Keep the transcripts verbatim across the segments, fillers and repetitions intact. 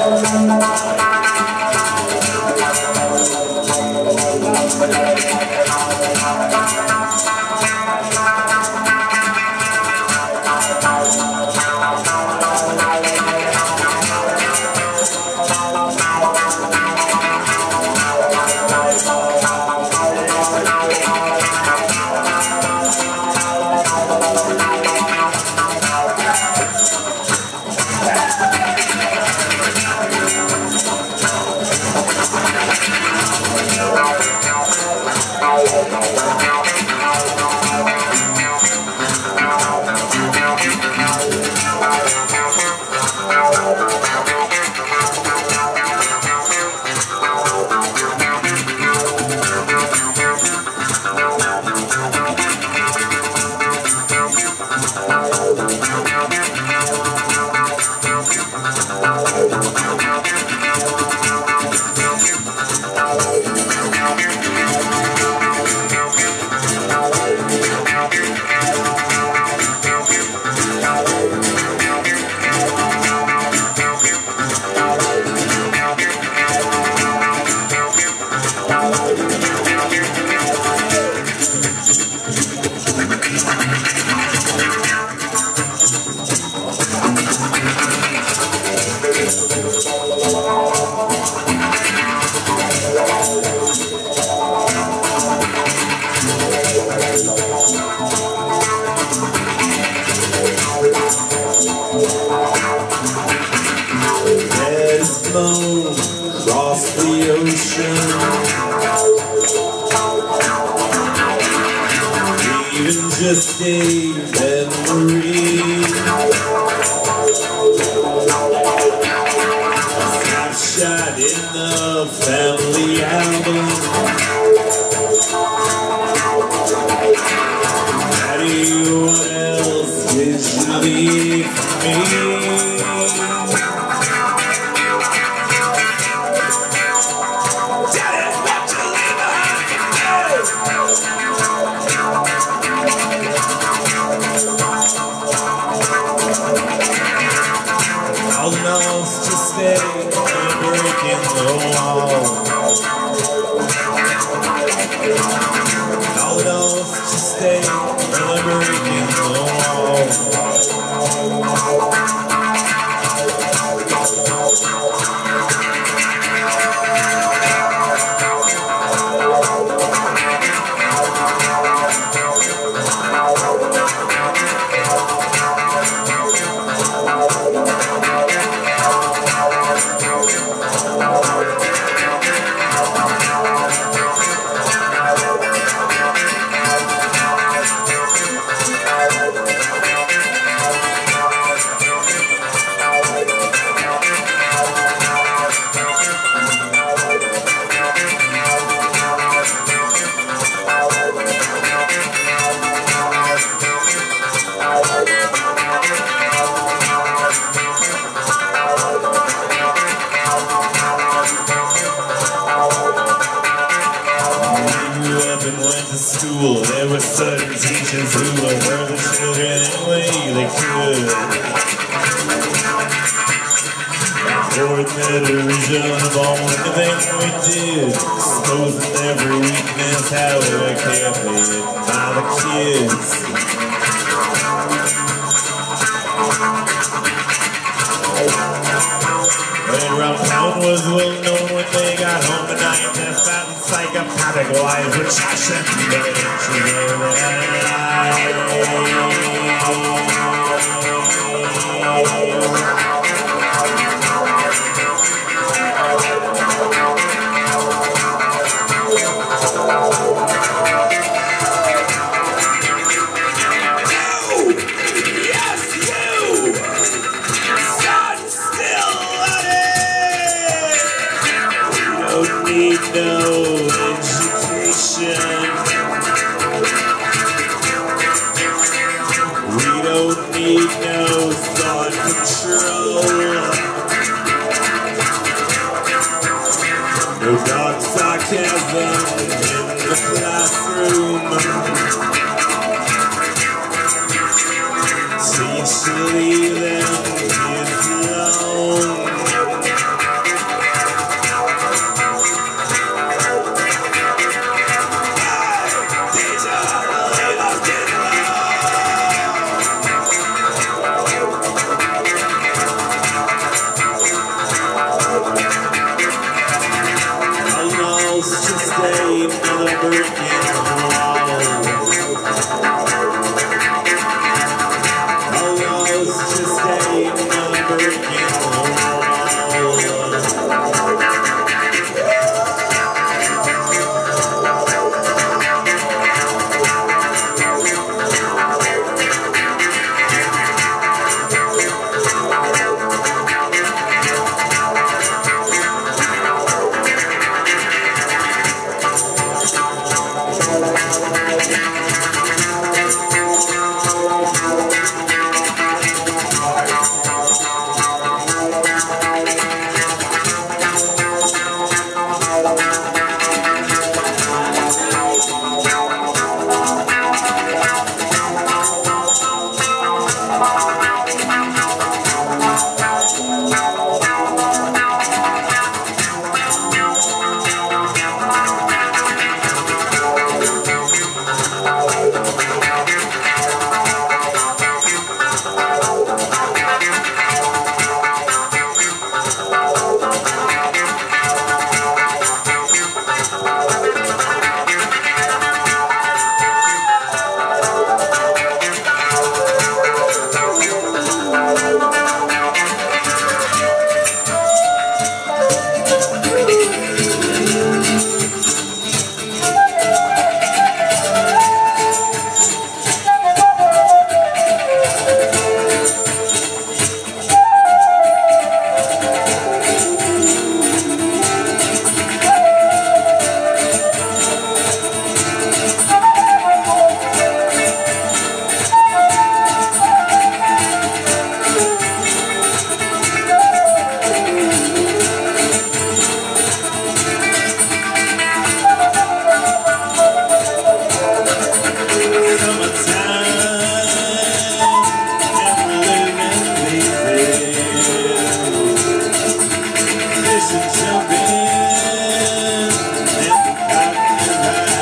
Across the ocean, even just a memory, a snapshot in the family album. Daddy, what else did you leave for me? Old enough to stay and breaking the wall. Old enough to stay and breaking the wall. School, there were certain teachers who would hurt the children any way they could. Fourth television of all the things we did, exposing every weakness, how we were kept by the kids. Red Rock Town was well known when they got home tonight. They found psychopathic wives which I shouldn't let you know need no education. We don't need no thought control. No dark sarcasm in the classroom. Teach to leave them kids alone. Fish are jumping and the cotton is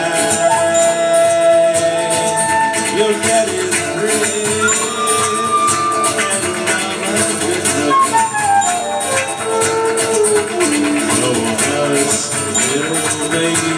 high. Your daddy's rich and mama's good looking. Oh, hush, little baby.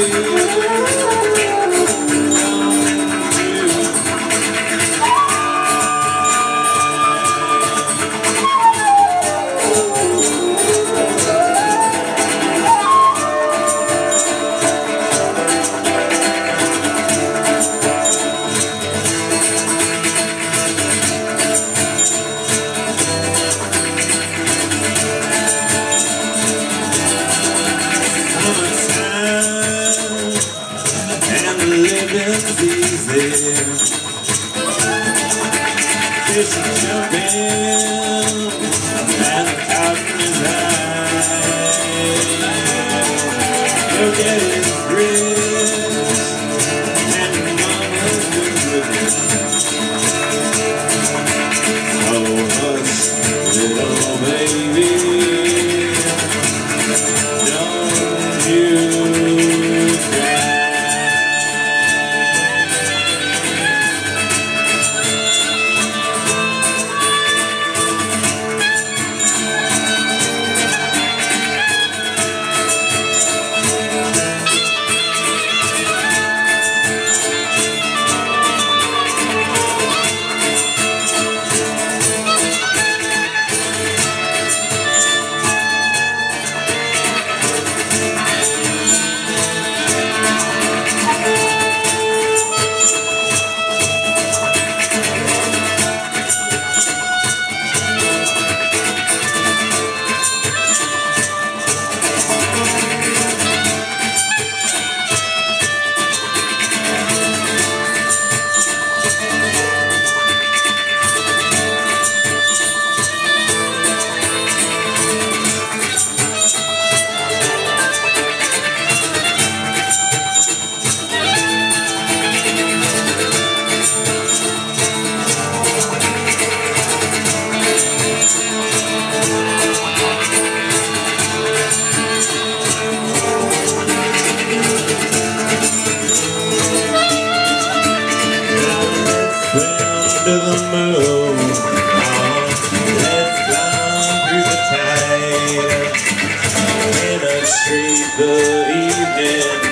Living's easy. Fish are jumping and the cotton is high. Your daddy's rich and your mama's good looking. Oh, hush, little baby, don't you cry. To the moon, oh, let's fly through the tide in a street the evening.